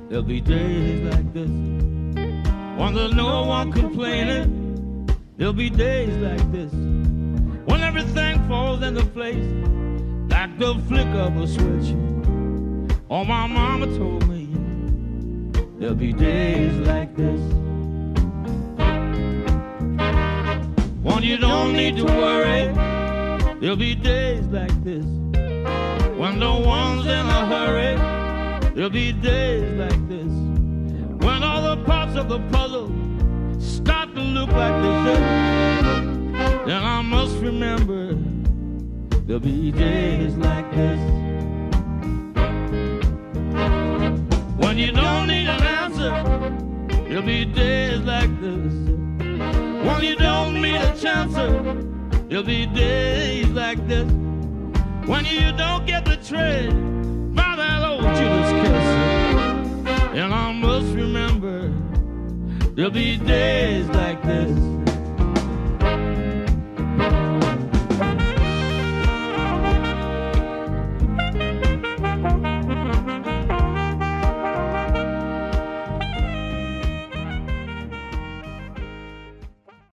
There'll be days like this when there's no one complaining. There'll be days like this when everything falls into place like the flick of a switch. Oh, my mama told me there'll be days like this when you don't need to worry. There'll be days like this when no one's in a hurry. There'll be days like this when all the parts of the puzzle start to look like they should. Then I must remember there'll be days like this when you don't need an answer. There'll be days like this when you don't need a chance. There'll be days like this when you don't get betrayed by that old Judas kiss. And I must remember there'll be days like this